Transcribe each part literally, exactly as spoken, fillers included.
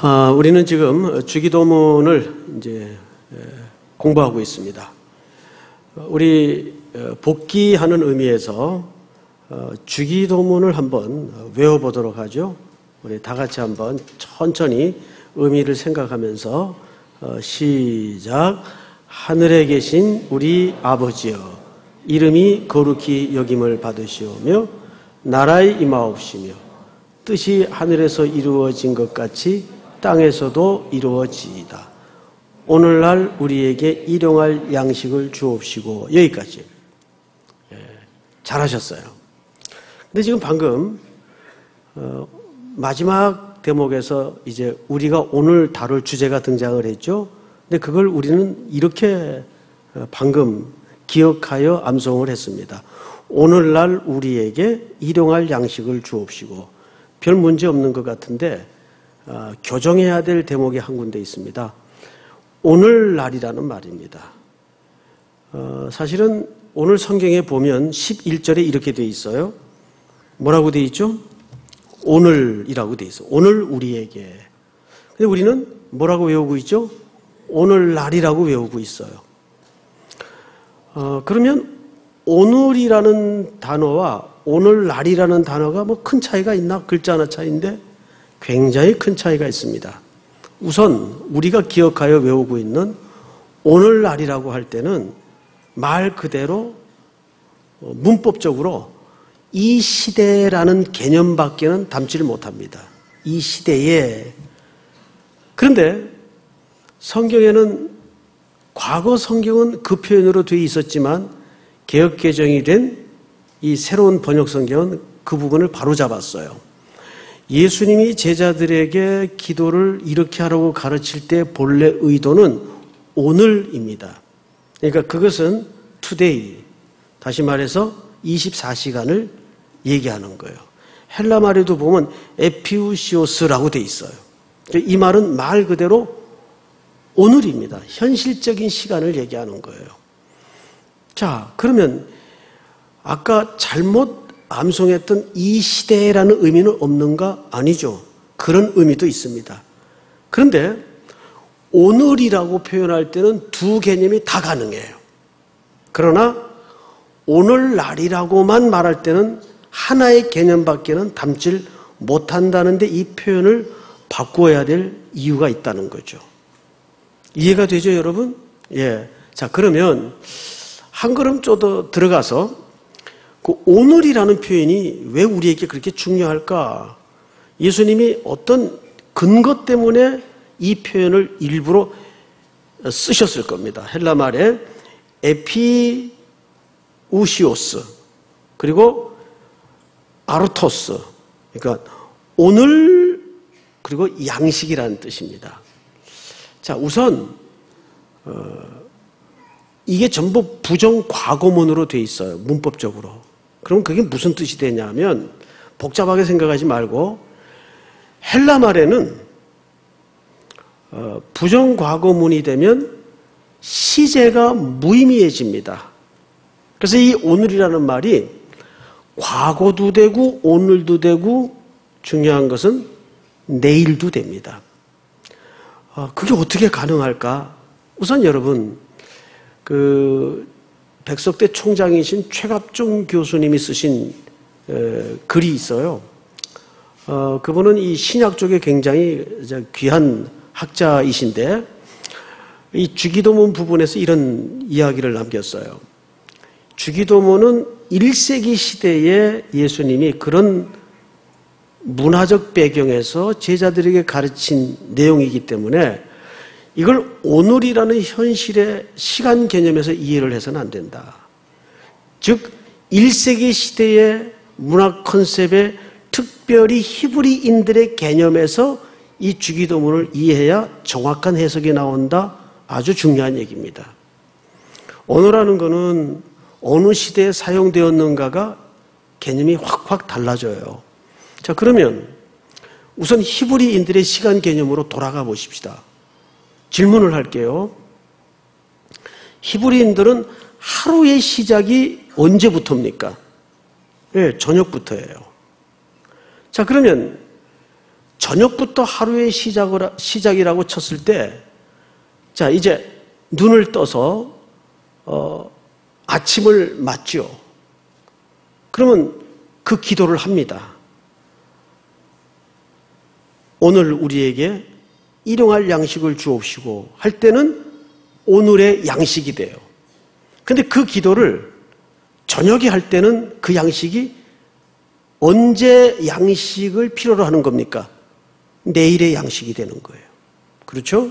아, 우리는 지금 주기도문을 이제 공부하고 있습니다. 우리 복귀하는 의미에서 주기도문을 한번 외워보도록 하죠. 우리 다 같이 한번 천천히 의미를 생각하면서 시작. 하늘에 계신 우리 아버지여, 이름이 거룩히 여김을 받으시오며 나라의 임하옵시며 뜻이 하늘에서 이루어진 것 같이 땅에서도 이루어지이다. 오늘날 우리에게 일용할 양식을 주옵시고. 여기까지. 예, 잘하셨어요. 근데 지금 방금 어, 마지막 대목에서 이제 우리가 오늘 다룰 주제가 등장을 했죠. 근데 그걸 우리는 이렇게 방금 기억하여 암송을 했습니다. 오늘날 우리에게 일용할 양식을 주옵시고. 별 문제 없는 것 같은데 어, 교정해야 될 대목이 한 군데 있습니다. 오늘날이라는 말입니다. 어, 사실은 오늘 성경에 보면 십일 절에 이렇게 되어 있어요. 뭐라고 되어 있죠? 오늘이라고 되어 있어요. 오늘 우리에게. 근데 우리는 뭐라고 외우고 있죠? 오늘날이라고 외우고 있어요. 어, 그러면 오늘이라는 단어와 오늘날이라는 단어가 뭐 큰 차이가 있나? 글자 하나 차이인데 굉장히 큰 차이가 있습니다. 우선 우리가 기억하여 외우고 있는 오늘날이라고 할 때는 말 그대로 문법적으로 이 시대라는 개념밖에는 담지를 못합니다. 이 시대에. 그런데 성경에는 과거 성경은 그 표현으로 되어 있었지만 개역 개정이 된 이 새로운 번역 성경은 그 부분을 바로잡았어요. 예수님이 제자들에게 기도를 이렇게 하라고 가르칠 때 본래 의도는 오늘입니다. 그러니까 그것은 today, 다시 말해서 이십사 시간을 얘기하는 거예요. 헬라 말에도 보면 에피우시오스라고 돼 있어요. 이 말은 말 그대로 오늘입니다. 현실적인 시간을 얘기하는 거예요. 자, 그러면 아까 잘못 암송했던 이 시대라는 의미는 없는가? 아니죠. 그런 의미도 있습니다. 그런데 오늘이라고 표현할 때는 두 개념이 다 가능해요. 그러나 오늘날이라고만 말할 때는 하나의 개념밖에는 담질 못한다는데 이 표현을 바꾸어야 될 이유가 있다는 거죠. 이해가 되죠, 여러분? 예. 자, 그러면 한 걸음 좀 더 들어가서 그 오늘이라는 표현이 왜 우리에게 그렇게 중요할까? 예수님이 어떤 근거 때문에 이 표현을 일부러 쓰셨을 겁니다. 헬라 말에 에피우시오스 그리고 아르토스, 그러니까 오늘 그리고 양식이라는 뜻입니다. 자, 우선 어, 이게 전부 부정 과거문으로 돼 있어요. 문법적으로. 그럼 그게 무슨 뜻이 되냐면 복잡하게 생각하지 말고 헬라 말에는 어, 부정 과거문이 되면 시제가 무의미해집니다. 그래서 이 오늘이라는 말이 과거도 되고 오늘도 되고 중요한 것은 내일도 됩니다. 어, 그게 어떻게 가능할까? 우선 여러분 그 백석대 총장이신 최갑종 교수님이 쓰신 에, 글이 있어요. 어, 그분은 이 신약 쪽에 굉장히 귀한 학자이신데 이 주기도문 부분에서 이런 이야기를 남겼어요. 주기도문은 일 세기 시대에 예수님이 그런 문화적 배경에서 제자들에게 가르친 내용이기 때문에 이걸 오늘이라는 현실의 시간 개념에서 이해를 해서는 안 된다. 즉 일 세기 시대의 문학 컨셉에 특별히 히브리인들의 개념에서 이 주기도문을 이해해야 정확한 해석이 나온다. 아주 중요한 얘기입니다. 언어라는 것은 어느 시대에 사용되었는가가 개념이 확확 달라져요. 자, 그러면 우선 히브리인들의 시간 개념으로 돌아가 보십시다. 질문을 할게요. 히브리인들은 하루의 시작이 언제부터입니까? 네, 저녁부터예요. 자, 그러면 저녁부터 하루의 시작을, 시작이라고 쳤을 때, 자, 이제 눈을 떠서, 어, 아침을 맞죠. 그러면 그 기도를 합니다. 오늘 우리에게 일용할 양식을 주옵시고 할 때는 오늘의 양식이 돼요. 근데 그 기도를 저녁에 할 때는 그 양식이 언제 양식을 필요로 하는 겁니까? 내일의 양식이 되는 거예요. 그렇죠?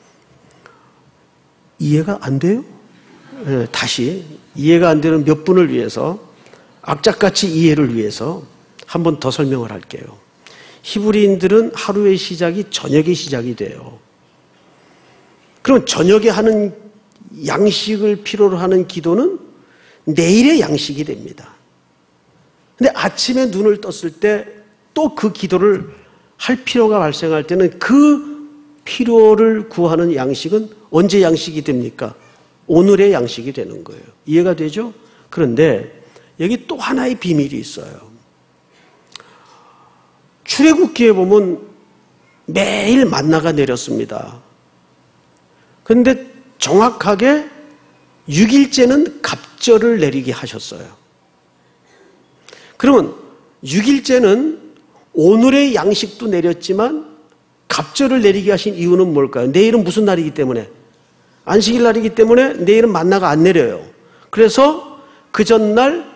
이해가 안 돼요? 네, 다시 이해가 안 되는 몇 분을 위해서 악착같이 이해를 위해서 한 번 더 설명을 할게요. 히브리인들은 하루의 시작이 저녁의 시작이 돼요. 그럼 저녁에 하는 양식을 필요로 하는 기도는 내일의 양식이 됩니다. 근데 아침에 눈을 떴을 때 또 그 기도를 할 필요가 발생할 때는 그 필요를 구하는 양식은 언제 양식이 됩니까? 오늘의 양식이 되는 거예요. 이해가 되죠? 그런데 여기 또 하나의 비밀이 있어요. 출애굽기에 보면 매일 만나가 내렸습니다. 그런데 정확하게 육 일째는 갑절을 내리게 하셨어요. 그러면 육 일째는 오늘의 양식도 내렸지만 갑절을 내리게 하신 이유는 뭘까요? 내일은 무슨 날이기 때문에? 안식일 날이기 때문에 내일은 만나가 안 내려요. 그래서 그 전날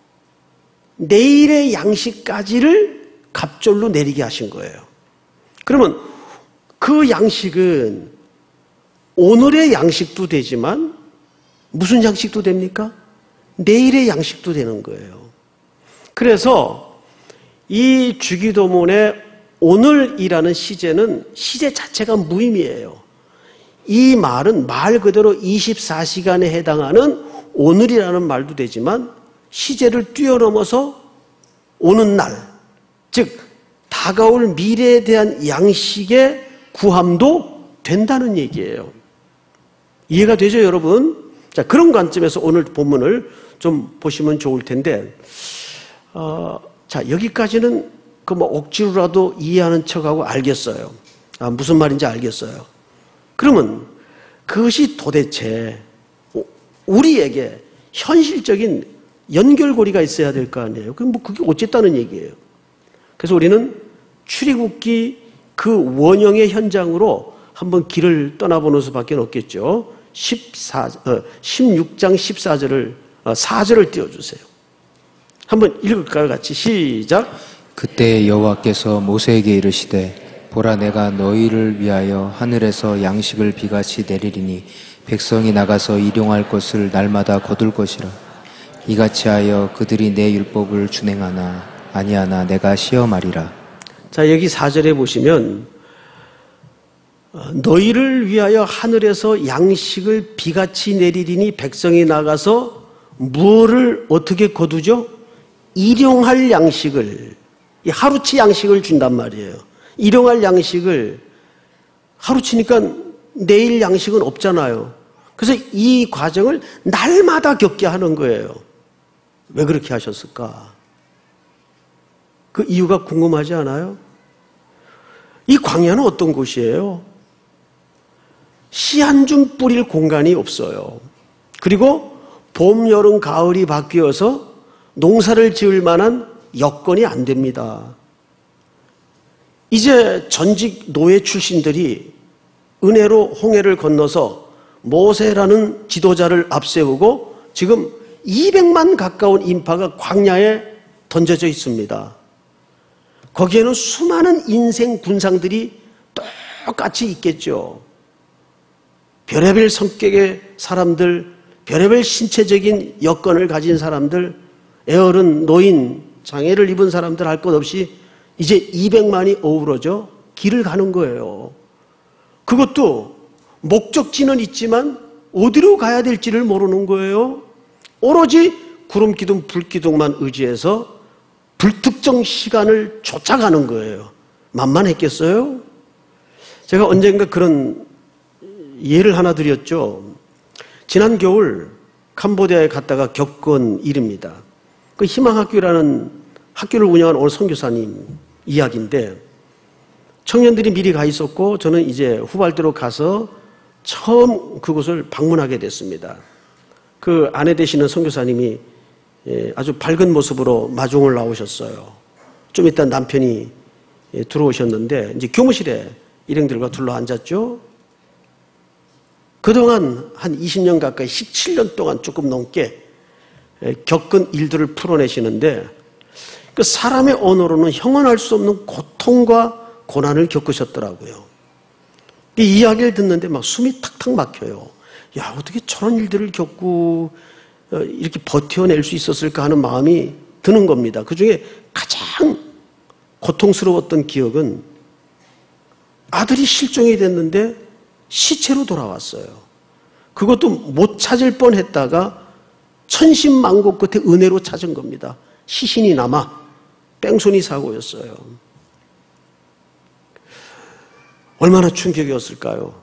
내일의 양식까지를 갑절로 내리게 하신 거예요. 그러면 그 양식은 오늘의 양식도 되지만 무슨 양식도 됩니까? 내일의 양식도 되는 거예요. 그래서 이 주기도문의 오늘이라는 시제는 시제 자체가 무의미해요. 이 말은 말 그대로 이십사 시간에 해당하는 오늘이라는 말도 되지만 시제를 뛰어넘어서 오는 날, 즉 다가올 미래에 대한 양식의 구함도 된다는 얘기예요. 이해가 되죠, 여러분? 자, 그런 관점에서 오늘 본문을 좀 보시면 좋을 텐데, 어, 자, 여기까지는 그 뭐 억지로라도 이해하는 척하고 알겠어요. 아, 무슨 말인지 알겠어요. 그러면 그것이 도대체 우리에게 현실적인 연결고리가 있어야 될 거 아니에요. 그럼 뭐 그게 어쨌다는 얘기예요. 그래서 우리는 출애굽기 그 원형의 현장으로 한번 길을 떠나보는 수밖에 없겠죠. 십사, 어, 십육 장 십사 절을 어, 사 절을 띄워주세요. 한번 읽을까요? 같이 시작. 그때 여호와께서 모세에게 이르시되 보라 내가 너희를 위하여 하늘에서 양식을 비같이 내리리니 백성이 나가서 일용할 것을 날마다 거둘 것이라. 이같이 하여 그들이 내 율법을 준행하나 아니하나 내가 시험하리라. 자, 여기 사 절에 보시면 너희를 위하여 하늘에서 양식을 비같이 내리리니 백성이 나가서 무엇을 어떻게 거두죠? 일용할 양식을, 하루치 양식을 준단 말이에요. 일용할 양식을, 하루치니까 내일 양식은 없잖아요. 그래서 이 과정을 날마다 겪게 하는 거예요. 왜 그렇게 하셨을까? 그 이유가 궁금하지 않아요? 이 광야는 어떤 곳이에요? 씨 한 줌 뿌릴 공간이 없어요. 그리고 봄, 여름, 가을이 바뀌어서 농사를 지을 만한 여건이 안 됩니다. 이제 전직 노예 출신들이 은혜로 홍해를 건너서 모세라는 지도자를 앞세우고 지금 이백만 가까운 인파가 광야에 던져져 있습니다. 거기에는 수많은 인생 군상들이 똑같이 있겠죠. 별의별 성격의 사람들, 별의별 신체적인 여건을 가진 사람들, 애어른, 노인, 장애를 입은 사람들 할 것 없이 이제 이백만이 어우러져 길을 가는 거예요. 그것도 목적지는 있지만 어디로 가야 될지를 모르는 거예요. 오로지 구름기둥, 불기둥만 의지해서 불특정 시간을 쫓아가는 거예요. 만만했겠어요? 제가 언젠가 그런 예를 하나 드렸죠. 지난 겨울 캄보디아에 갔다가 겪은 일입니다. 그 희망학교라는 학교를 운영하는 오늘 선교사님 이야기인데, 청년들이 미리 가 있었고 저는 이제 후발대로 가서 처음 그곳을 방문하게 됐습니다. 그 아내 되시는 선교사님이 아주 밝은 모습으로 마중을 나오셨어요. 좀 이따 남편이 들어오셨는데 이제 교무실에 일행들과 둘러 앉았죠. 그동안 한 이십 년 가까이 십칠 년 동안 조금 넘게 겪은 일들을 풀어내시는데 그 사람의 언어로는 형언할 수 없는 고통과 고난을 겪으셨더라고요. 이 이야기를 듣는데 막 숨이 탁탁 막혀요. 야, 어떻게 저런 일들을 겪고 이렇게 버텨낼 수 있었을까 하는 마음이 드는 겁니다. 그 중에 가장 고통스러웠던 기억은 아들이 실종이 됐는데 시체로 돌아왔어요. 그것도 못 찾을 뻔했다가 천신만고 끝에 은혜로 찾은 겁니다. 시신이 남아 뺑소니 사고였어요. 얼마나 충격이었을까요?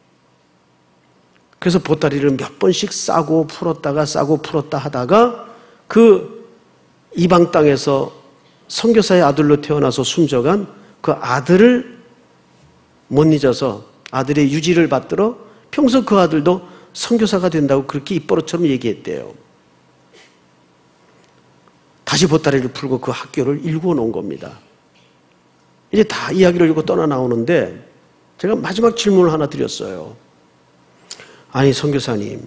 그래서 보따리를 몇 번씩 싸고 풀었다가 싸고 풀었다 하다가 그 이방 땅에서 선교사의 아들로 태어나서 숨져간 그 아들을 못 잊어서 아들의 유지를 받들어 평소 그 아들도 선교사가 된다고 그렇게 입버릇처럼 얘기했대요. 다시 보따리를 풀고 그 학교를 일구어 놓은 겁니다. 이제 다 이야기를 읽고 떠나 나오는데 제가 마지막 질문을 하나 드렸어요. 아니 선교사님,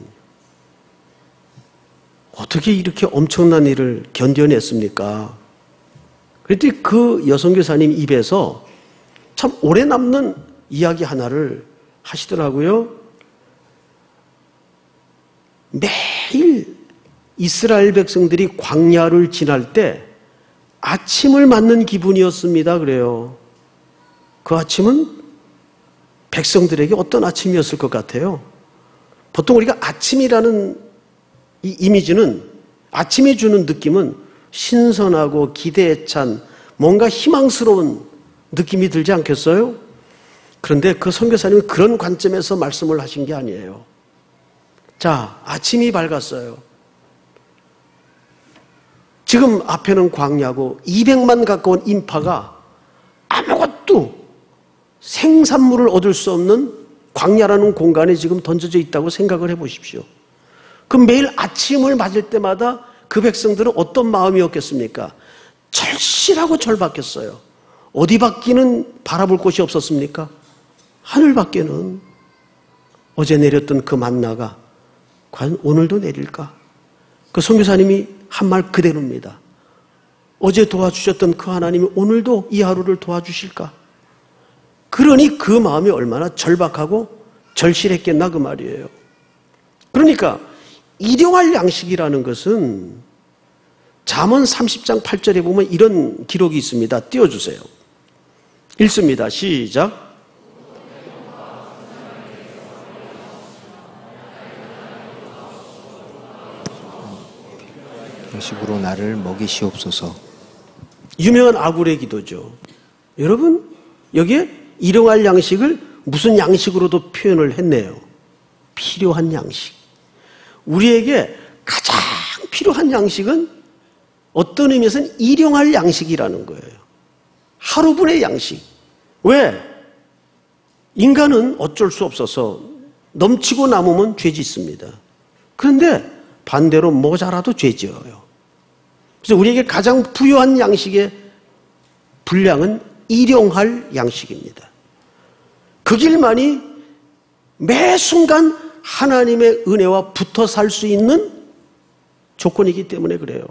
어떻게 이렇게 엄청난 일을 견뎌냈습니까? 그랬더니 그 여선교사님 입에서 참 오래 남는 이야기 하나를 하시더라고요. 매일 이스라엘 백성들이 광야를 지날 때 아침을 맞는 기분이었습니다. 그래요. 그 아침은 백성들에게 어떤 아침이었을 것 같아요? 보통 우리가 아침이라는 이 이미지는, 아침이 주는 느낌은 신선하고 기대에 찬 뭔가 희망스러운 느낌이 들지 않겠어요? 그런데 그 선교사님은 그런 관점에서 말씀을 하신 게 아니에요. 자, 아침이 밝았어요. 지금 앞에는 광야고 이백만 가까운 인파가 아무것도 생산물을 얻을 수 없는 광야라는 공간에 지금 던져져 있다고 생각을 해보십시오. 그럼 매일 아침을 맞을 때마다 그 백성들은 어떤 마음이었겠습니까? 절실하고 절박했어요. 어디 밖에는 바라볼 곳이 없었습니까? 하늘 밖에는 어제 내렸던 그 만나가 과연 오늘도 내릴까? 그 선교사님이 한 말 그대로입니다. 어제 도와주셨던 그 하나님이 오늘도 이 하루를 도와주실까? 그러니 그 마음이 얼마나 절박하고 절실했겠나 그 말이에요. 그러니까 일용할 양식이라는 것은 잠언 삼십 장 팔 절에 보면 이런 기록이 있습니다. 띄워주세요. 읽습니다. 시작. 양식으로 나를 먹이시옵소서. 유명한 아굴의 기도죠. 여러분, 여기에 일용할 양식을 무슨 양식으로도 표현을 했네요. 필요한 양식. 우리에게 가장 필요한 양식은 어떤 의미에서는 일용할 양식이라는 거예요. 하루분의 양식. 왜? 인간은 어쩔 수 없어서 넘치고 남으면 죄짓습니다. 그런데 반대로 모자라도 죄지어요. 그래서 우리에게 가장 부유한 양식의 분량은 일용할 양식입니다. 그 길만이 매 순간 하나님의 은혜와 붙어 살 수 있는 조건이기 때문에 그래요.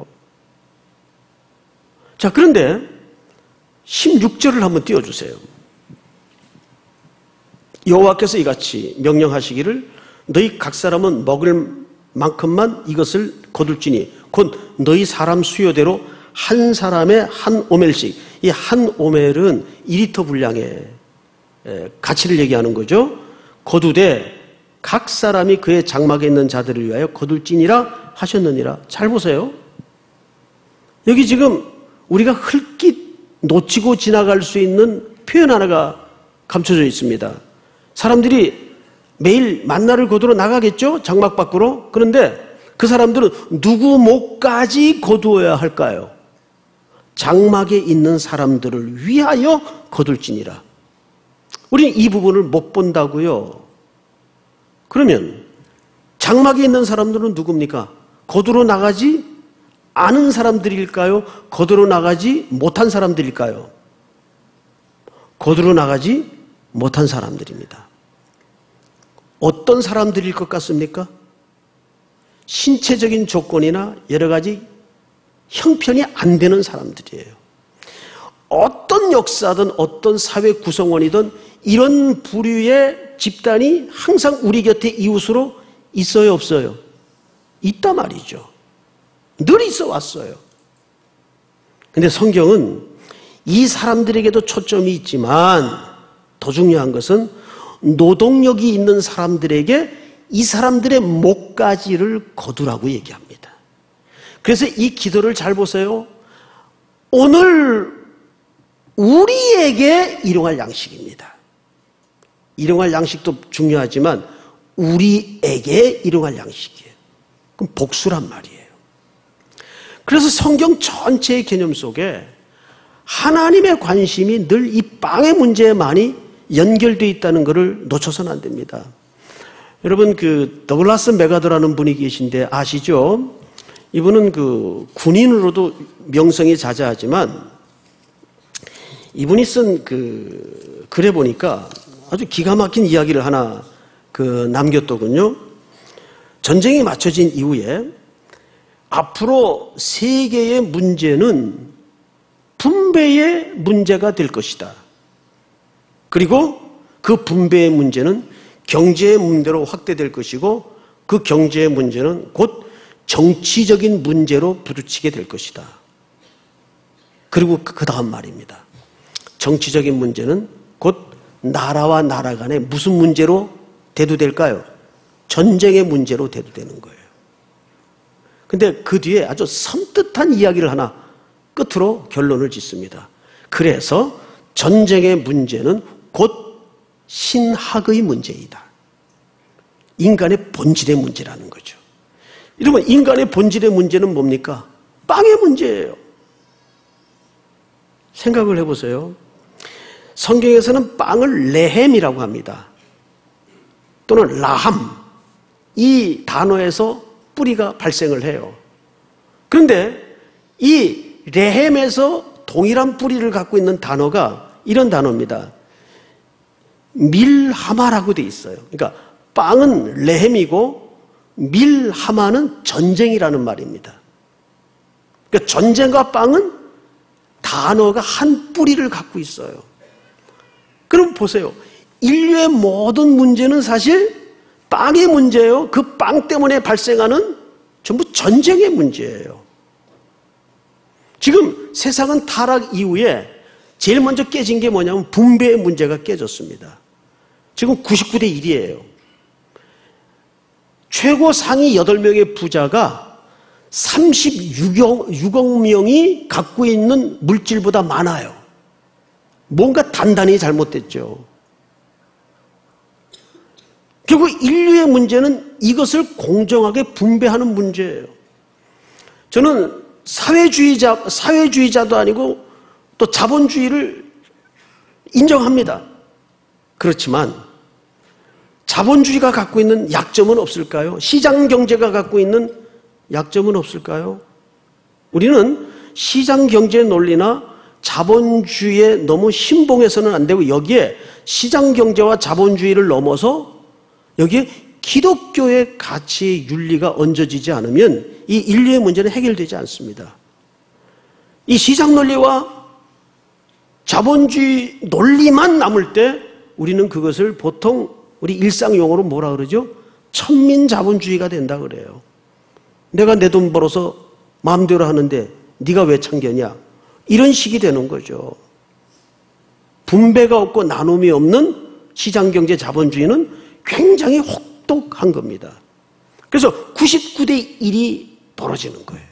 자, 그런데 십육 절을 한번 띄워주세요. 여호와께서 이같이 명령하시기를 너희 각 사람은 먹을 만큼만 이것을 거둘지니 곧 너희 사람 수요대로 한 사람의 한 오멜씩, 이 한 오멜은 이 리터 분량의 가치를 얘기하는 거죠. 거두되 각 사람이 그의 장막에 있는 자들을 위하여 거둘지니라 하셨느니라. 잘 보세요. 여기 지금 우리가 흘낏 놓치고 지나갈 수 있는 표현 하나가 감춰져 있습니다. 사람들이 매일 만나를 거두러 나가겠죠? 장막 밖으로. 그런데 그 사람들은 누구 목까지 거두어야 할까요? 장막에 있는 사람들을 위하여 거둘지니라. 우리는 이 부분을 못 본다고요. 그러면 장막에 있는 사람들은 누굽니까? 거두로 나가지 않은 사람들일까요? 거두로 나가지 못한 사람들일까요? 거두로 나가지 못한 사람들입니다. 어떤 사람들일 것 같습니까? 신체적인 조건이나 여러 가지 형편이 안 되는 사람들이에요. 어떤 역사든 어떤 사회 구성원이든 이런 부류의 집단이 항상 우리 곁에 이웃으로 있어요, 없어요? 있단 말이죠. 늘 있어 왔어요. 근데 성경은 이 사람들에게도 초점이 있지만 더 중요한 것은 노동력이 있는 사람들에게 이 사람들의 목가지를 거두라고 얘기합니다. 그래서 이 기도를 잘 보세요. 오늘 우리에게 일용할 양식입니다. 일용할 양식도 중요하지만 우리에게 일용할 양식이에요. 그럼 복수란 말이에요. 그래서 성경 전체의 개념 속에 하나님의 관심이 늘 이 빵의 문제에 많이 연결되어 있다는 것을 놓쳐서는 안 됩니다. 여러분, 그 더글라스 메가더라는 분이 계신데 아시죠? 이분은 그 군인으로도 명성이 자자하지만 이분이 쓴 그 글에 보니까 아주 기가 막힌 이야기를 하나 그 남겼더군요. 전쟁이 맞춰진 이후에 앞으로 세계의 문제는 분배의 문제가 될 것이다. 그리고 그 분배의 문제는 경제의 문제로 확대될 것이고 그 경제의 문제는 곧 정치적인 문제로 부딪히게 될 것이다. 그리고 그 다음 말입니다. 정치적인 문제는 곧 나라와 나라 간에 무슨 문제로 대두될까요? 전쟁의 문제로 대두되는 거예요. 근데 그 뒤에 아주 섬뜩한 이야기를 하나 끝으로 결론을 짓습니다. 그래서 전쟁의 문제는 곧 신학의 문제이다. 인간의 본질의 문제라는 거죠. 여러분, 인간의 본질의 문제는 뭡니까? 빵의 문제예요. 생각을 해보세요. 성경에서는 빵을 레헴이라고 합니다. 또는 라함, 이 단어에서 뿌리가 발생을 해요. 그런데 이 레헴에서 동일한 뿌리를 갖고 있는 단어가 이런 단어입니다. 밀하마라고 돼 있어요. 그러니까 빵은 레헴이고 밀하마는 전쟁이라는 말입니다. 그러니까 전쟁과 빵은 단어가 한 뿌리를 갖고 있어요. 그럼 보세요. 인류의 모든 문제는 사실 빵의 문제예요. 그 빵 때문에 발생하는 전부 전쟁의 문제예요. 지금 세상은 타락 이후에 제일 먼저 깨진 게 뭐냐면 분배의 문제가 깨졌습니다. 지금 구십구 대 일이에요. 최고 상위 여덟 명의 부자가 삼십육억 명이 갖고 있는 물질보다 많아요. 뭔가 단단히 잘못됐죠. 결국 인류의 문제는 이것을 공정하게 분배하는 문제예요. 저는 사회주의자, 사회주의자도 아니고 또 자본주의를 인정합니다. 그렇지만 자본주의가 갖고 있는 약점은 없을까요? 시장 경제가 갖고 있는 약점은 없을까요? 우리는 시장 경제 논리나 자본주의에 너무 신봉해서는 안 되고 여기에 시장 경제와 자본주의를 넘어서 여기에 기독교의 가치의 윤리가 얹어지지 않으면 이 인류의 문제는 해결되지 않습니다. 이 시장 논리와 자본주의 논리만 남을 때 우리는 그것을 보통 우리 일상용어로 뭐라 그러죠? 천민자본주의가 된다 그래요. 내가 내 돈 벌어서 마음대로 하는데 네가 왜 참견이야? 이런 식이 되는 거죠. 분배가 없고 나눔이 없는 시장경제 자본주의는 굉장히 혹독한 겁니다. 그래서 구십구 대 일이 벌어지는 거예요.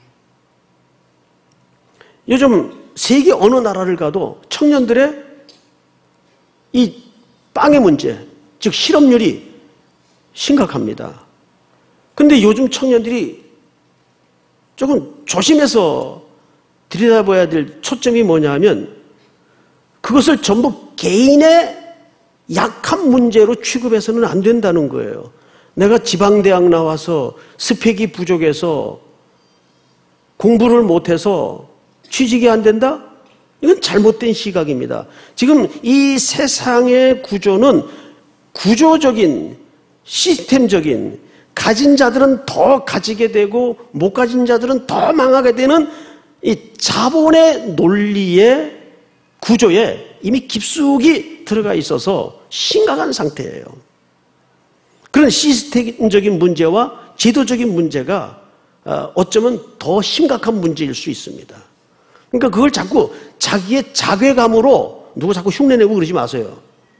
요즘 세계 어느 나라를 가도 청년들의 이 빵의 문제, 즉 실업률이 심각합니다. 그런데 요즘 청년들이 조금 조심해서 들여다봐야 될 초점이 뭐냐 하면 그것을 전부 개인의 약한 문제로 취급해서는 안 된다는 거예요. 내가 지방대학 나와서 스펙이 부족해서 공부를 못해서 취직이 안 된다? 이건 잘못된 시각입니다. 지금 이 세상의 구조는 구조적인, 시스템적인, 가진 자들은 더 가지게 되고 못 가진 자들은 더 망하게 되는 이 자본의 논리의 구조에 이미 깊숙이 들어가 있어서 심각한 상태예요. 그런 시스템적인 문제와 제도적인 문제가 어쩌면 더 심각한 문제일 수 있습니다. 그러니까 그걸 자꾸 자기의 자괴감으로 누구 자꾸 흉내내고 그러지 마세요.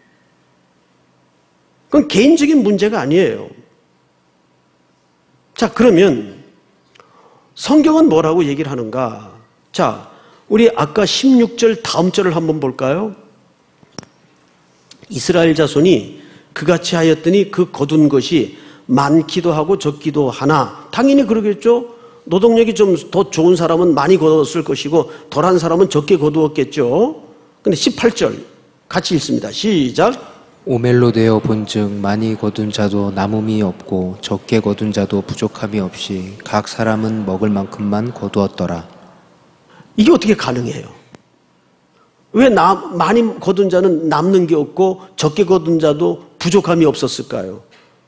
그건 개인적인 문제가 아니에요. 자, 그러면 성경은 뭐라고 얘기를 하는가? 자, 우리 아까 십육 절 다음 절을 한번 볼까요? 이스라엘 자손이 그같이 하였더니 그 거둔 것이 많기도 하고 적기도 하나, 당연히 그러겠죠. 노동력이 좀 더 좋은 사람은 많이 거두었을 것이고 덜한 사람은 적게 거두었겠죠. 근데 십팔 절 같이 읽습니다. 시작. 오멜로 되어 본즉 많이 거둔 자도 남음이 없고 적게 거둔 자도 부족함이 없이 각 사람은 먹을 만큼만 거두었더라. 이게 어떻게 가능해요? 왜 나, 많이 거둔 자는 남는 게 없고 적게 거둔 자도 부족함이 없었을까요?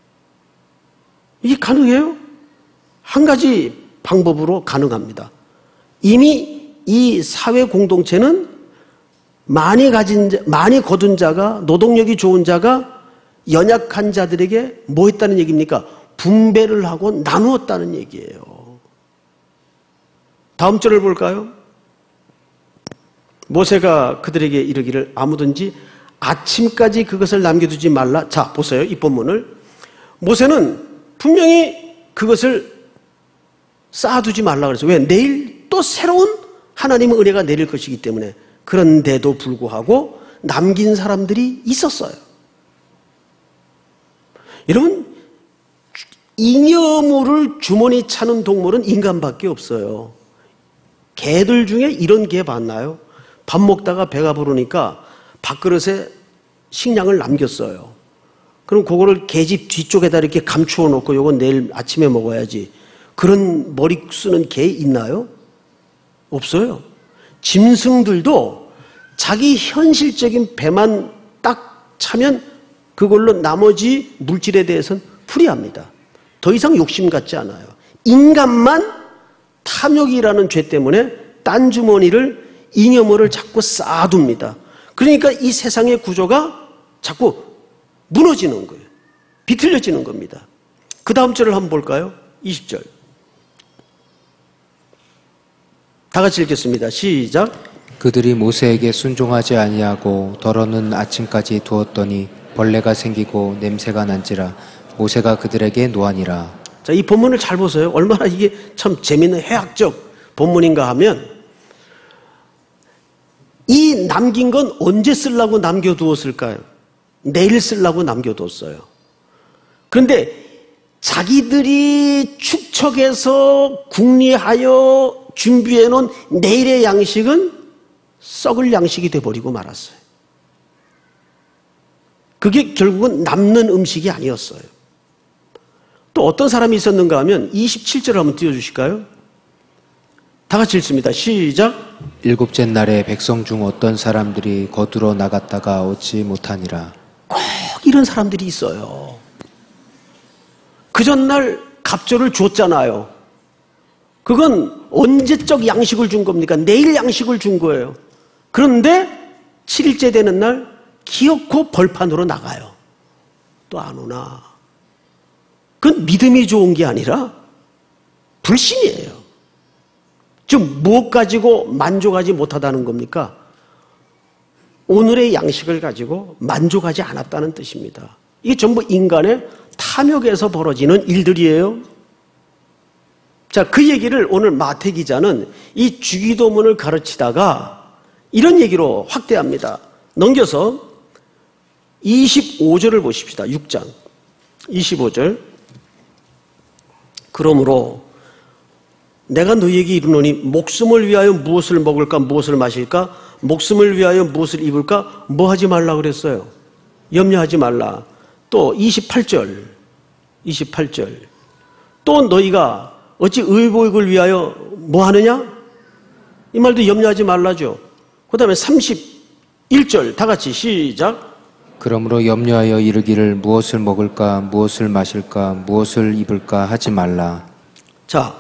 이게 가능해요? 한 가지 방법으로 가능합니다. 이미 이 사회 공동체는 많이 가진 자, 많이 거둔 자가, 노동력이 좋은 자가 연약한 자들에게 뭐 했다는 얘기입니까? 분배를 하고 나누었다는 얘기예요. 다음 절을 볼까요? 모세가 그들에게 이르기를 아무든지 아침까지 그것을 남겨두지 말라. 자, 보세요. 이 본문을. 모세는 분명히 그것을 쌓아두지 말라 그랬어요. 왜? 내일 또 새로운 하나님의 은혜가 내릴 것이기 때문에. 그런데도 불구하고 남긴 사람들이 있었어요. 여러분, 잉여물을 주머니 차는 동물은 인간밖에 없어요. 개들 중에 이런 개 봤나요? 밥 먹다가 배가 부르니까 밥그릇에 식량을 남겼어요. 그럼 그거를 개집 뒤쪽에다 이렇게 감추어 놓고 요건 내일 아침에 먹어야지. 그런 머리 쓰는 개 있나요? 없어요. 짐승들도 자기 현실적인 배만 딱 차면 그걸로 나머지 물질에 대해서는 풀이합니다. 더 이상 욕심 갖지 않아요. 인간만 탐욕이라는 죄 때문에 딴 주머니를 잉여물을 자꾸 쌓아둡니다. 그러니까 이 세상의 구조가 자꾸 무너지는 거예요. 비틀려지는 겁니다. 그 다음 절을 한번 볼까요? 이십 절. 다 같이 읽겠습니다. 시작. 그들이 모세에게 순종하지 아니하고 덜어는 아침까지 두었더니 벌레가 생기고 냄새가 난지라 모세가 그들에게 노하니라. 자, 이 본문을 잘 보세요. 얼마나 이게 참 재미있는 해학적 본문인가 하면 이 남긴 건 언제 쓰려고 남겨두었을까요? 내일 쓰려고 남겨뒀어요. 그런데 자기들이 축척해서 궁리하여 준비해 놓은 내일의 양식은 썩을 양식이 돼버리고 말았어요. 그게 결국은 남는 음식이 아니었어요. 또 어떤 사람이 있었는가 하면 이십칠 절을 한번 띄워주실까요? 다 같이 읽습니다. 시작. 일곱째 날에 백성 중 어떤 사람들이 거두러 나갔다가 얻지 못하니라. 꼭 이런 사람들이 있어요. 그 전날 갑절을 줬잖아요. 그건 언제적 양식을 준 겁니까? 내일 양식을 준 거예요. 그런데 칠 일째 되는 날 기어코 벌판으로 나가요. 또 안 오나. 그건 믿음이 좋은 게 아니라 불신이에요. 지금 무엇 가지고 만족하지 못하다는 겁니까? 오늘의 양식을 가지고 만족하지 않았다는 뜻입니다. 이게 전부 인간의 탐욕에서 벌어지는 일들이에요. 자, 그 얘기를 오늘 마태 기자는 이 주기도문을 가르치다가 이런 얘기로 확대합니다. 넘겨서 이십오 절을 보십시다. 육 장 이십오 절. 그러므로 내가 너희에게 이르노니 목숨을 위하여 무엇을 먹을까 무엇을 마실까 목숨을 위하여 무엇을 입을까 뭐 하지 말라 그랬어요. 염려하지 말라. 또 이십팔 절, 이십팔 절. 또 너희가 어찌 의복을 위하여 뭐 하느냐? 이 말도 염려하지 말라죠. 그 다음에 삼십일 절 다 같이 시작. 그러므로 염려하여 이르기를 무엇을 먹을까, 무엇을 마실까, 무엇을 입을까 하지 말라. 자,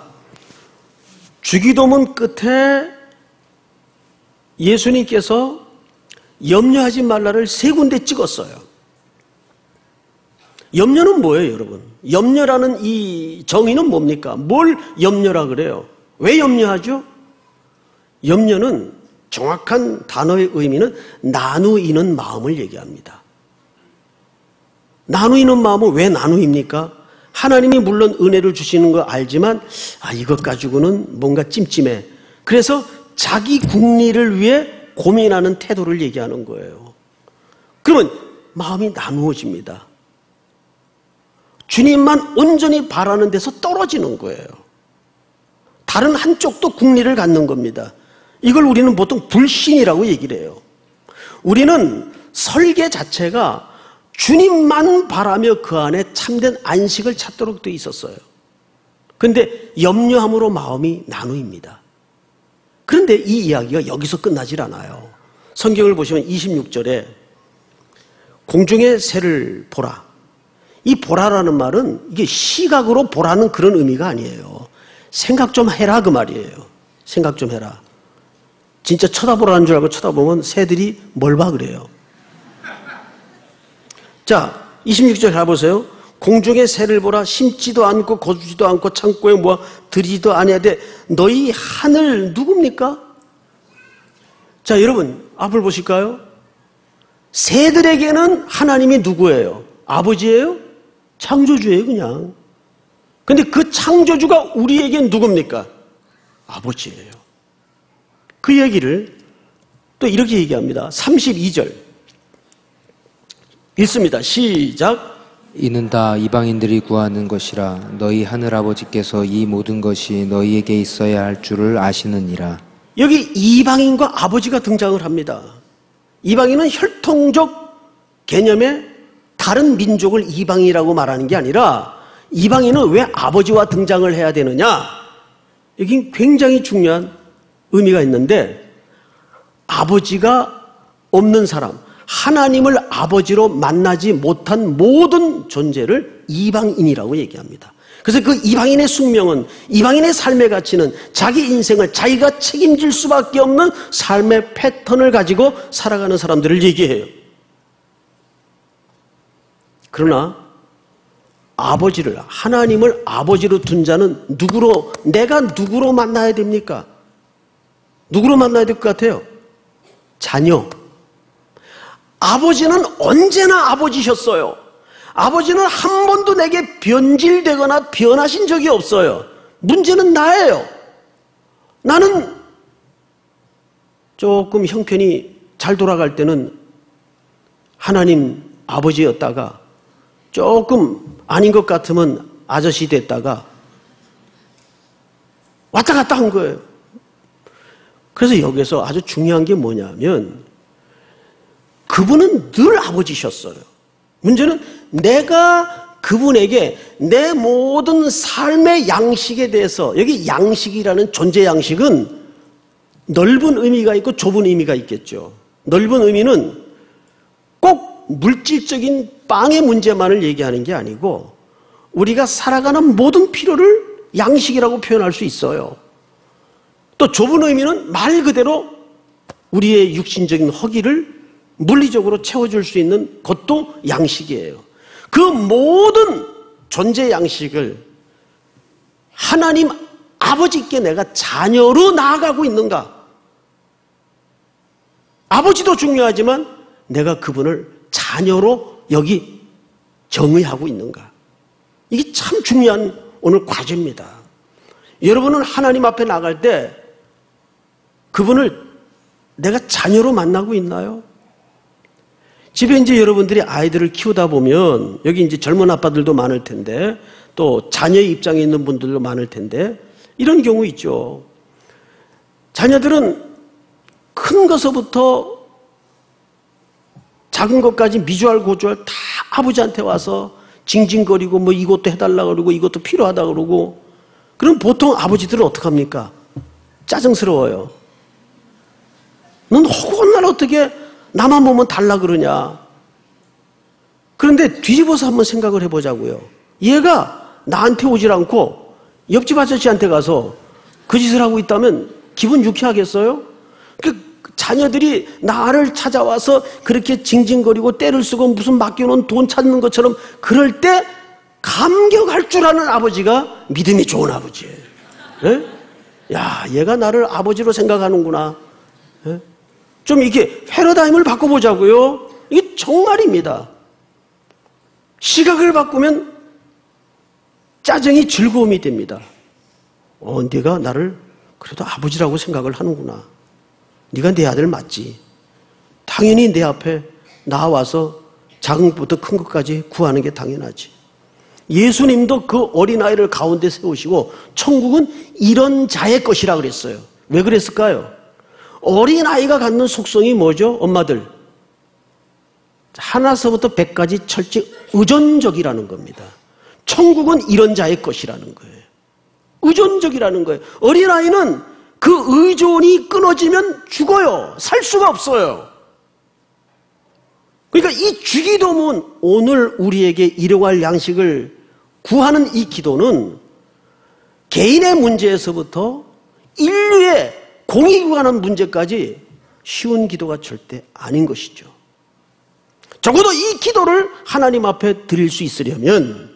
주기도문 끝에 예수님께서 염려하지 말라를 세 군데 찍었어요. 염려는 뭐예요, 여러분? 염려라는 이 정의는 뭡니까? 뭘 염려라 그래요? 왜 염려하죠? 염려는 정확한 단어의 의미는 나누이는 마음을 얘기합니다. 나누이는 마음은 왜 나누입니까? 하나님이 물론 은혜를 주시는 거 알지만 아 이것 가지고는 뭔가 찜찜해. 그래서 자기 국리를 위해 고민하는 태도를 얘기하는 거예요. 그러면 마음이 나누어집니다. 주님만 온전히 바라는 데서 떨어지는 거예요. 다른 한쪽도 국리를 갖는 겁니다. 이걸 우리는 보통 불신이라고 얘기를 해요. 우리는 설계 자체가 주님만 바라며 그 안에 참된 안식을 찾도록 되어 있었어요. 그런데 염려함으로 마음이 나누입니다. 그런데 이 이야기가 여기서 끝나질 않아요. 성경을 보시면 이십육 절에 공중의 새를 보라. 이 보라라는 말은 이게 시각으로 보라는 그런 의미가 아니에요. 생각 좀 해라 그 말이에요. 생각 좀 해라. 진짜 쳐다보라는 줄 알고 쳐다보면 새들이 뭘 봐 그래요. 자, 이십육 절 가보세요. 공중의 새를 보라. 심지도 않고 거두지도 않고 창고에 모아 들이지도 아니하되 너희 하늘 누굽니까? 자, 여러분 앞을 보실까요? 새들에게는 하나님이 누구예요? 아버지예요? 창조주예요 그냥. 근데 그 창조주가 우리에겐 누굽니까? 아버지예요. 그 얘기를 또 이렇게 얘기합니다. 삼십이 절 읽습니다. 시작. 이는 다 이방인들이 구하는 것이라. 너희 하늘아버지께서 이 모든 것이 너희에게 있어야 할 줄을 아시느니라. 여기 이방인과 아버지가 등장을 합니다. 이방인은 혈통적 개념의 다른 민족을 이방이라고 말하는 게 아니라 이방인은 왜 아버지와 등장을 해야 되느냐? 여기 굉장히 중요한 의미가 있는데 아버지가 없는 사람, 하나님을 아버지로 만나지 못한 모든 존재를 이방인이라고 얘기합니다. 그래서 그 이방인의 숙명은, 이방인의 삶의 가치는 자기 인생을 자기가 책임질 수밖에 없는 삶의 패턴을 가지고 살아가는 사람들을 얘기해요. 그러나 아버지를, 하나님을 아버지로 둔 자는 누구로, 내가 누구로 만나야 됩니까? 누구로 만나야 될 것 같아요? 자녀. 아버지는 언제나 아버지셨어요. 아버지는 한 번도 내게 변질되거나 변하신 적이 없어요. 문제는 나예요. 나는 조금 형편이 잘 돌아갈 때는 하나님 아버지였다가 조금 아닌 것 같으면 아저씨 됐다가 왔다 갔다 한 거예요. 그래서 여기서 아주 중요한 게 뭐냐면 그분은 늘 아버지셨어요. 문제는 내가 그분에게 내 모든 삶의 양식에 대해서, 여기 양식이라는 존재 양식은 넓은 의미가 있고 좁은 의미가 있겠죠. 넓은 의미는 꼭 물질적인 빵의 문제만을 얘기하는 게 아니고 우리가 살아가는 모든 필요를 양식이라고 표현할 수 있어요. 또 좁은 의미는 말 그대로 우리의 육신적인 허기를 물리적으로 채워줄 수 있는 것도 양식이에요. 그 모든 존재 양식을 하나님 아버지께 내가 자녀로 나아가고 있는가? 아버지도 중요하지만 내가 그분을 자녀로 여기 정의하고 있는가? 이게 참 중요한 오늘 과제입니다. 여러분은 하나님 앞에 나갈 때 그분을 내가 자녀로 만나고 있나요? 집에 이제 여러분들이 아이들을 키우다 보면 여기 이제 젊은 아빠들도 많을 텐데 또 자녀의 입장에 있는 분들도 많을 텐데 이런 경우 있죠. 자녀들은 큰 것서부터 작은 것까지 미주알 고주알 다 아버지한테 와서 징징거리고 뭐 이것도 해달라 그러고 이것도 필요하다 그러고. 그럼 보통 아버지들은 어떡합니까? 짜증스러워요. 넌 허구날 어떻게 나만 보면 달라 그러냐. 그런데 뒤집어서 한번 생각을 해보자고요. 얘가 나한테 오질 않고 옆집 아저씨한테 가서 그 짓을 하고 있다면 기분 유쾌하겠어요? 그 자녀들이 나를 찾아와서 그렇게 징징거리고 때를 쓰고 무슨 맡겨놓은 돈 찾는 것처럼 그럴 때 감격할 줄 아는 아버지가 믿음이 좋은 아버지예요. 예? 야, 얘가 나를 아버지로 생각하는구나. 예? 좀 이렇게 패러다임을 바꿔보자고요. 이게 정말입니다. 시각을 바꾸면 짜증이 즐거움이 됩니다. 어, 네가 나를 그래도 아버지라고 생각을 하는구나. 네가 내 아들 맞지. 당연히 내 앞에 나와서 작은 것부터 큰 것까지 구하는 게 당연하지. 예수님도 그 어린아이를 가운데 세우시고 천국은 이런 자의 것이라 그랬어요. 왜 그랬을까요? 어린아이가 갖는 속성이 뭐죠? 엄마들. 하나서부터 백까지 철저히 의존적이라는 겁니다. 천국은 이런 자의 것이라는 거예요. 의존적이라는 거예요. 어린아이는 그 의존이 끊어지면 죽어요. 살 수가 없어요. 그러니까 이 주기도문, 오늘 우리에게 일용할 양식을 구하는 이 기도는 개인의 문제에서부터 인류의 공익이 관한 문제까지 쉬운 기도가 절대 아닌 것이죠. 적어도 이 기도를 하나님 앞에 드릴 수 있으려면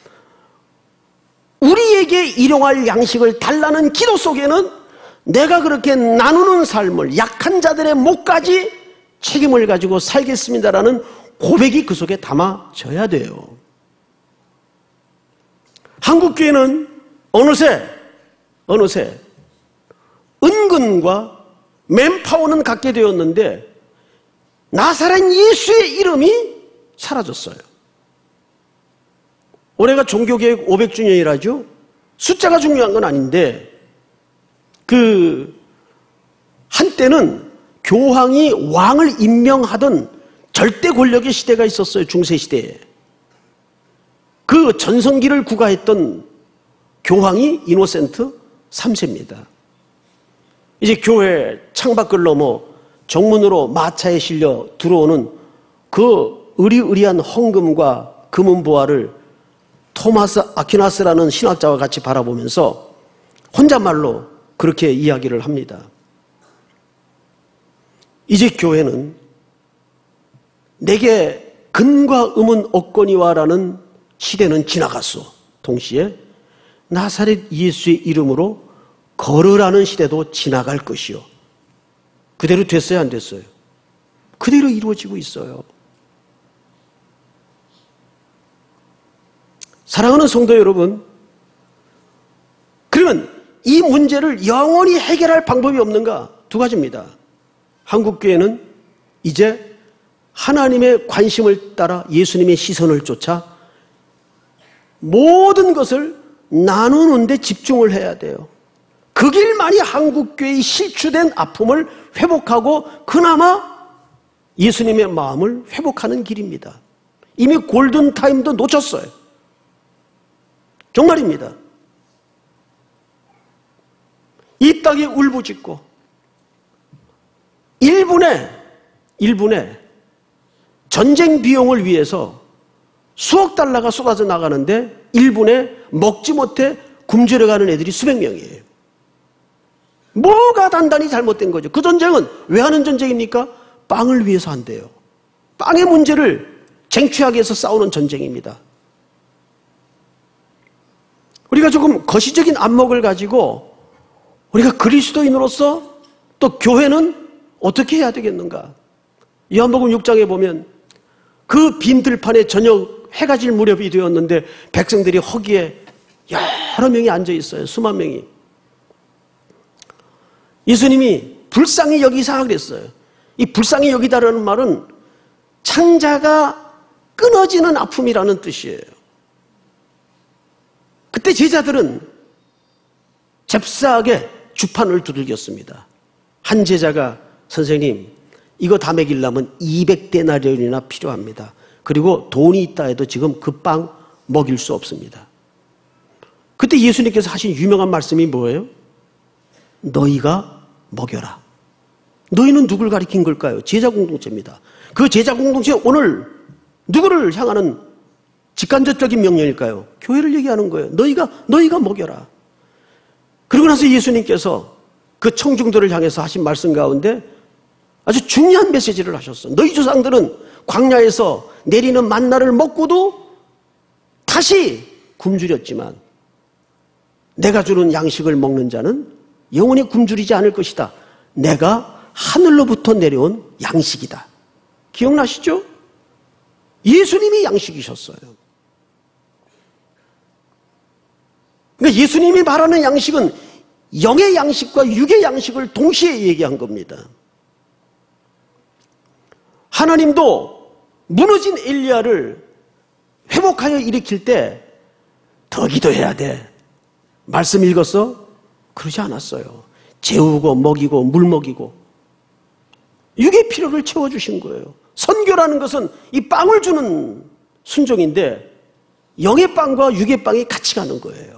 우리에게 일용할 양식을 달라는 기도 속에는 내가 그렇게 나누는 삶을 약한 자들의 목까지 책임을 가지고 살겠습니다라는 고백이 그 속에 담아져야 돼요. 한국교회는 어느새 어느새 은근과 맨파워는 갖게 되었는데 나사렛 예수의 이름이 사라졌어요. 올해가 종교개혁 오백 주년이라죠. 숫자가 중요한 건 아닌데 그 한때는 교황이 왕을 임명하던 절대 권력의 시대가 있었어요. 중세시대에. 그 전성기를 구가했던 교황이 이노센트 삼 세입니다. 이제 교회 창밖을 넘어 정문으로 마차에 실려 들어오는 그 의리의리한 헌금과 금은보화를 토마스 아퀴나스라는 신학자와 같이 바라보면서 혼잣말로 그렇게 이야기를 합니다. 이제 교회는 내게 금과 음은 없거니와라는 시대는 지나갔어. 동시에 나사렛 예수의 이름으로 걸으라는 시대도 지나갈 것이요. 그대로 됐어요, 안 됐어요? 그대로 이루어지고 있어요. 사랑하는 성도 여러분, 그러면 이 문제를 영원히 해결할 방법이 없는가? 두 가지입니다. 한국교회는 이제 하나님의 관심을 따라 예수님의 시선을 쫓아 모든 것을 나누는 데 집중을 해야 돼요. 그 길만이 한국교회의 실추된 아픔을 회복하고 그나마 예수님의 마음을 회복하는 길입니다. 이미 골든타임도 놓쳤어요. 정말입니다. 이 땅에 울부짖고 일분에 일분에 전쟁 비용을 위해서 수억 달러가 쏟아져 나가는데 일분에 먹지 못해 굶주려가는 애들이 수백 명이에요. 뭐가 단단히 잘못된 거죠? 그 전쟁은 왜 하는 전쟁입니까? 빵을 위해서 한대요. 빵의 문제를 쟁취하기 위해서 싸우는 전쟁입니다. 우리가 조금 거시적인 안목을 가지고 우리가 그리스도인으로서 또 교회는 어떻게 해야 되겠는가? 요한복음 육 장에 보면 그 빈 들판에 저녁 해가 질 무렵이 되었는데 백성들이 허기에 여러 명이 앉아 있어요. 수만 명이. 예수님이 불쌍히 여기사 그랬어요. 이 불쌍히 여기다라는 말은 창자가 끊어지는 아픔이라는 뜻이에요. 그때 제자들은 잽싸하게 주판을 두들겼습니다. 한 제자가 선생님, 이거 다 먹이려면 이백 데나리온이나 필요합니다. 그리고 돈이 있다 해도 지금 그 빵 먹일 수 없습니다. 그때 예수님께서 하신 유명한 말씀이 뭐예요? 너희가 먹여라. 너희는 누굴 가리킨 걸까요? 제자 공동체입니다. 그 제자 공동체 오늘 누구를 향하는 직간접적인 명령일까요? 교회를 얘기하는 거예요. 너희가 너희가 먹여라. 그러고 나서 예수님께서 그 청중들을 향해서 하신 말씀 가운데 아주 중요한 메시지를 하셨어. 너희 조상들은 광야에서 내리는 만나를 먹고도 다시 굶주렸지만 내가 주는 양식을 먹는 자는 영원히 굶주리지 않을 것이다. 내가 하늘로부터 내려온 양식이다. 기억나시죠? 예수님이 양식이셨어요. 그러니까 예수님이 말하는 양식은 영의 양식과 육의 양식을 동시에 얘기한 겁니다. 하나님도 무너진 엘리야를 회복하여 일으킬 때 더 기도해야 돼. 말씀 읽었어? 그러지 않았어요. 재우고 먹이고 물 먹이고 육의 필요를 채워주신 거예요. 선교라는 것은 이 빵을 주는 순종인데 영의 빵과 육의 빵이 같이 가는 거예요.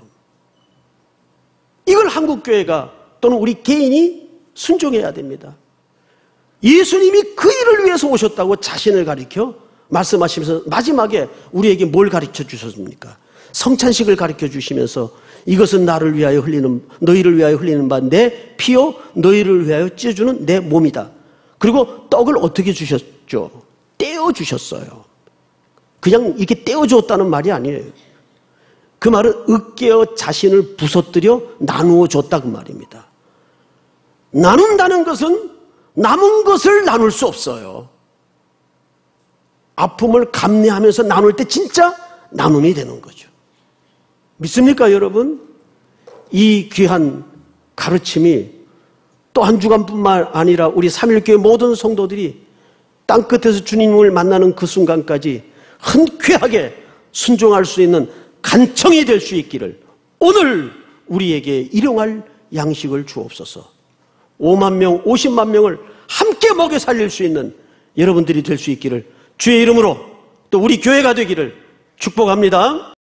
이걸 한국교회가 또는 우리 개인이 순종해야 됩니다. 예수님이 그 일을 위해서 오셨다고 자신을 가리켜 말씀하시면서 마지막에 우리에게 뭘 가르쳐 주셨습니까? 성찬식을 가르쳐 주시면서 이것은 나를 위하여 흘리는 너희를 위하여 흘리는 바 내 피요 너희를 위하여 찢어주는 내 몸이다. 그리고 떡을 어떻게 주셨죠? 떼어 주셨어요. 그냥 이렇게 떼어 줬다는 말이 아니에요. 그 말은 으깨어 자신을 부서뜨려 나누어 줬다 그 말입니다. 나눈다는 것은 남은 것을 나눌 수 없어요. 아픔을 감내하면서 나눌 때 진짜 나눔이 되는 거죠. 믿습니까, 여러분? 이 귀한 가르침이 또 한 주간뿐만 아니라 우리 삼일교회 모든 성도들이 땅끝에서 주님을 만나는 그 순간까지 흔쾌하게 순종할 수 있는 간청이 될 수 있기를 오늘 우리에게 일용할 양식을 주옵소서. 오만 명, 오십만 명을 함께 먹여 살릴 수 있는 여러분들이 될 수 있기를 주의 이름으로 또 우리 교회가 되기를 축복합니다.